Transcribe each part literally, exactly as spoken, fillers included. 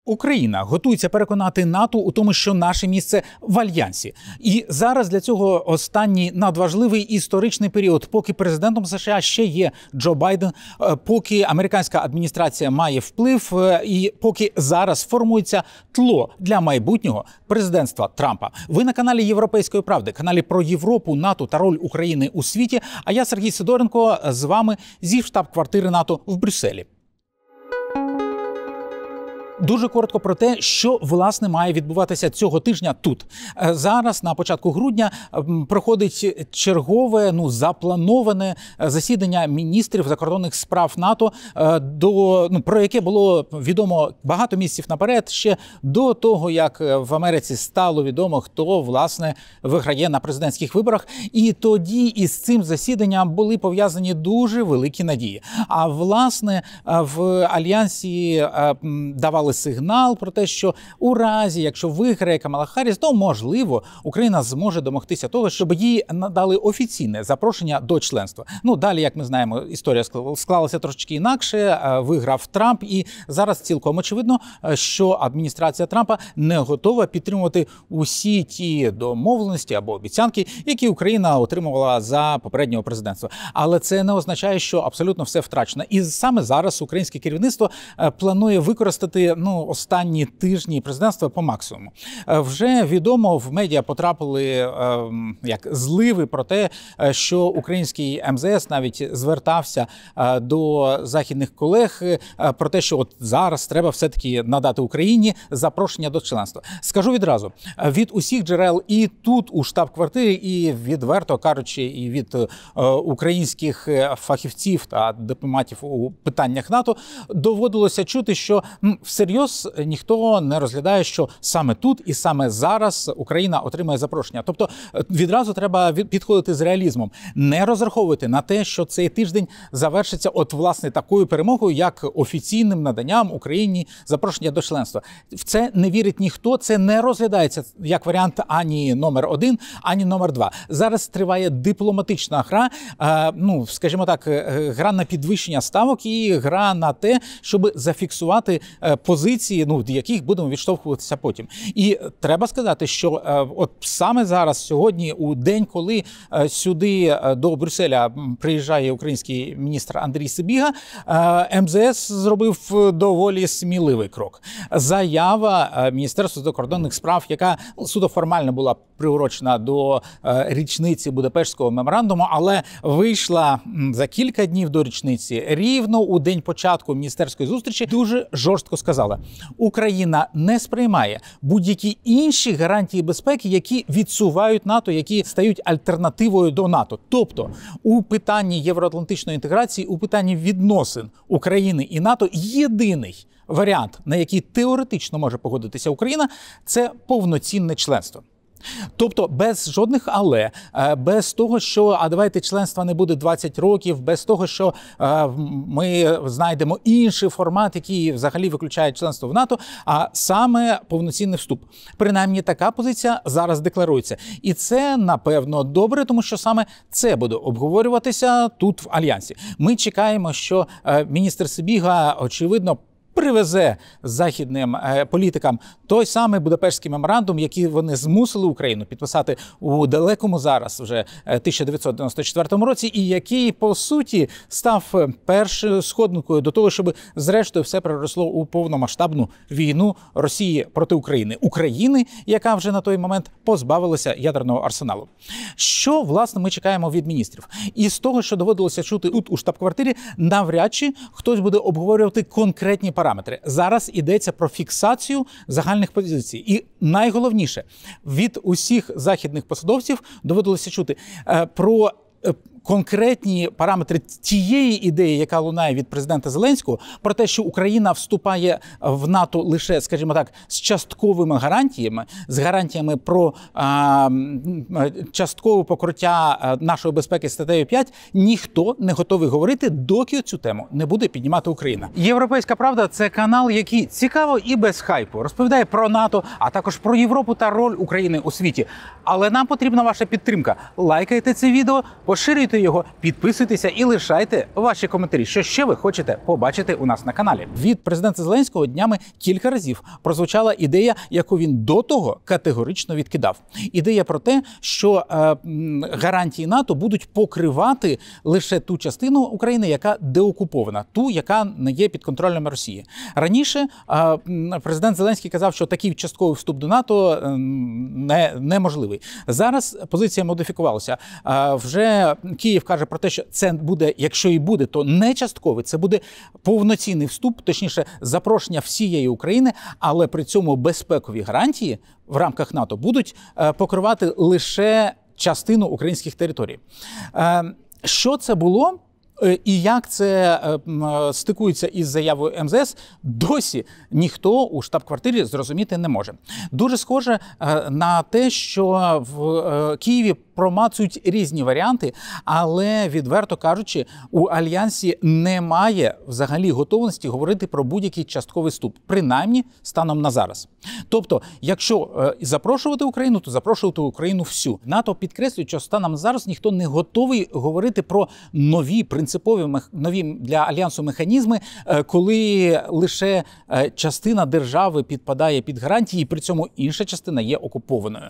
Україна готується переконати НАТО у тому, що наше місце в Альянсі. І зараз для цього останній надважливий історичний період, поки президентом США ще є Джо Байден, поки американська адміністрація має вплив і поки зараз формується тло для майбутнього президентства Трампа. Ви на каналі Європейської правди, каналі про Європу, НАТО та роль України у світі. А я, Сергій Сидоренко, з вами зі штаб-квартири НАТО в Брюсселі. Дуже коротко про те, що, власне, має відбуватися цього тижня тут. Зараз, на початку грудня, проходить чергове, ну, заплановане засідання міністрів закордонних справ НАТО, до, ну, про яке було відомо багато місяців наперед, ще до того, як в Америці стало відомо, хто, власне, виграє на президентських виборах. І тоді із цим засіданням були пов'язані дуже великі надії. А, власне, в Альянсі давали сигнал про те, що у разі, якщо виграє Камала Харріс, то, можливо, Україна зможе домогтися того, щоб їй надали офіційне запрошення до членства. Ну, далі, як ми знаємо, історія склалася трошечки інакше, виграв Трамп, і зараз цілком очевидно, що адміністрація Трампа не готова підтримувати усі ті домовленості або обіцянки, які Україна отримувала за попереднього президентства. Але це не означає, що абсолютно все втрачено. І саме зараз українське керівництво планує використати ну, останні тижні президентства по максимуму. Вже відомо, в медіа потрапили е, як зливи про те, що український ем зе ес навіть звертався е, до західних колег е, про те, що от зараз треба все-таки надати Україні запрошення до членства. Скажу відразу, від усіх джерел і тут у штаб-квартирі, і відверто кажучи, і від е, українських фахівців та дипломатів у питаннях НАТО доводилося чути, що м, всерйоз ніхто не розглядає, що саме тут і саме зараз Україна отримає запрошення. Тобто відразу треба підходити з реалізмом. Не розраховувати на те, що цей тиждень завершиться от власне такою перемогою, як офіційним наданням Україні запрошення до членства. В це не вірить ніхто, це не розглядається як варіант ані номер один, ані номер два. Зараз триває дипломатична гра, ну, скажімо так, гра на підвищення ставок і гра на те, щоб зафіксувати позиції, ну, в яких будемо відштовхуватися потім. І треба сказати, що е, от саме зараз, сьогодні, у день, коли е, сюди е, до Брюсселя приїжджає український міністр Андрій Сибіга, е, ем зе ес зробив доволі сміливий крок. Заява е, Міністерства закордонних справ, яка ну, суто формально була приурочена до е, річниці Будапештського меморандуму, але вийшла за кілька днів до річниці, рівно у день початку міністерської зустрічі, дуже жорстко сказала: Україна не сприймає будь-які інші гарантії безпеки, які відсувають НАТО, які стають альтернативою до НАТО. Тобто у питанні євроатлантичної інтеграції, у питанні відносин України і НАТО єдиний варіант, на який теоретично може погодитися Україна, це повноцінне членство. Тобто без жодних «але», без того, що а давайте членства не буде двадцять років, без того, що е, ми знайдемо інший формат, який взагалі виключає членство в НАТО, а саме повноцінний вступ. Принаймні така позиція зараз декларується. І це, напевно, добре, тому що саме це буде обговорюватися тут в Альянсі. Ми чекаємо, що е, міністр Сибіга, очевидно, привезе західним е, політикам той самий Будапештський меморандум, який вони змусили Україну підписати у далекому зараз вже тисяча дев'ятсот дев'яносто четвертому році, і який, по суті, став першою сходинкою до того, щоб зрештою все переросло у повномасштабну війну Росії проти України. України, яка вже на той момент позбавилася ядерного арсеналу. Що, власне, ми чекаємо від міністрів? І з того, що доводилося чути тут у штаб-квартирі, навряд чи хтось буде обговорювати конкретні параметри. Параметри. Зараз йдеться про фіксацію загальних позицій. І найголовніше, від усіх західних посадовців доводилося чути е, про е, конкретні параметри тієї ідеї, яка лунає від президента Зеленського, про те, що Україна вступає в НАТО лише, скажімо так, з частковими гарантіями, з гарантіями про а, часткове покриття нашої безпеки статтею п'ять, ніхто не готовий говорити, доки цю тему не буде піднімати Україна. Європейська правда – це канал, який цікаво і без хайпу розповідає про НАТО, а також про Європу та роль України у світі. Але нам потрібна ваша підтримка. Лайкайте це відео, поширюйте поширюйте його, підписуйтеся і лишайте ваші коментарі, що ще ви хочете побачити у нас на каналі. Від президента Зеленського днями кілька разів прозвучала ідея, яку він до того категорично відкидав. Ідея про те, що е, гарантії НАТО будуть покривати лише ту частину України, яка деокупована, ту, яка не є під контролем Росії. Раніше е, президент Зеленський казав, що такий частковий вступ до НАТО е, не, неможливий. Зараз позиція модифікувалася. Е, вже Київ каже про те, що це буде, якщо і буде, то не частковий, це буде повноцінний вступ, точніше, запрошення всієї України, але при цьому безпекові гарантії в рамках НАТО будуть е, покривати лише частину українських територій. Е, що це було? І як це стикується із заявою ем зе ес, досі ніхто у штаб-квартирі зрозуміти не може. Дуже схоже на те, що в Києві промацують різні варіанти, але, відверто кажучи, у Альянсі немає взагалі готовності говорити про будь-який частковий вступ, принаймні станом на зараз. Тобто, якщо запрошувати Україну, то запрошувати Україну всю. НАТО підкреслює, що станом на зараз ніхто не готовий говорити про нові принципові, нові для Альянсу механізми, коли лише частина держави підпадає під гарантії, і при цьому інша частина є окупованою.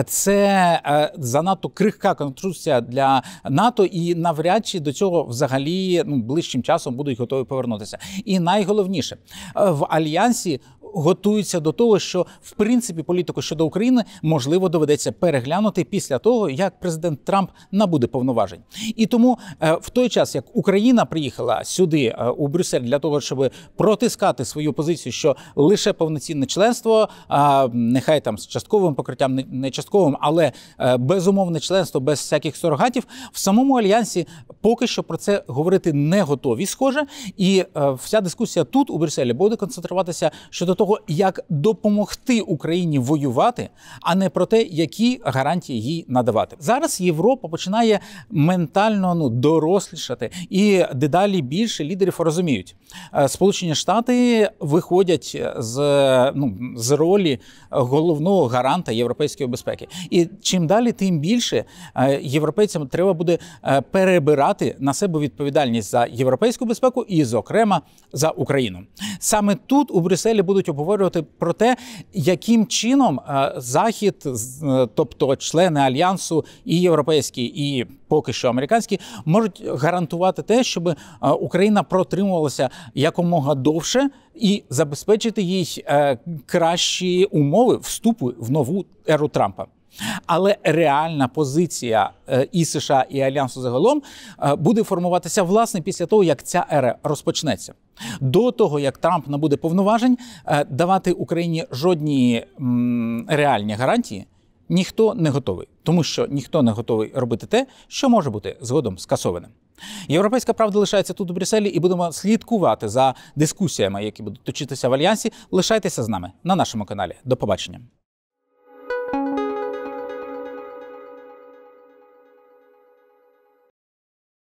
Це занадто крихка конструкція для НАТО, і навряд чи до цього взагалі ну, ближчим часом будуть готові повернутися. І найголовніше, в Альянсі готуються до того, що, в принципі, політику щодо України, можливо, доведеться переглянути після того, як президент Трамп набуде повноважень. І тому в той час, як Україна приїхала сюди, у Брюссель, для того, щоб протискати свою позицію, що лише повноцінне членство, нехай там з частковим покриттям, не частковим, але безумовне членство без всяких сурогатів, в самому Альянсі поки що про це говорити не готові, схоже. І вся дискусія тут, у Брюсселі, буде концентруватися щодо того, як допомогти Україні воювати, а не про те, які гарантії їй надавати. Зараз Європа починає ментально ну, дорослішати, і дедалі більше лідерів розуміють. Сполучені Штати виходять з, ну, з ролі головного гаранта європейської безпеки. І чим далі, тим більше європейцям треба буде перебирати на себе відповідальність за європейську безпеку і, зокрема, за Україну. Саме тут, у Брюсселі, будуть обговорювати про те, яким чином Захід, тобто члени Альянсу і європейські, і поки що американські, можуть гарантувати те, щоб Україна протримувалася якомога довше і забезпечити їй кращі умови вступу в нову еру Трампа. Але реальна позиція і США, і Альянсу загалом буде формуватися, власне, після того, як ця ера розпочнеться. До того, як Трамп набуде повноважень, давати Україні жодні реальні гарантії ніхто не готовий. Тому що ніхто не готовий робити те, що може бути згодом скасованим. Європейська правда лишається тут у Брюсселі, і будемо слідкувати за дискусіями, які будуть точитися в Альянсі. Лишайтеся з нами на нашому каналі. До побачення.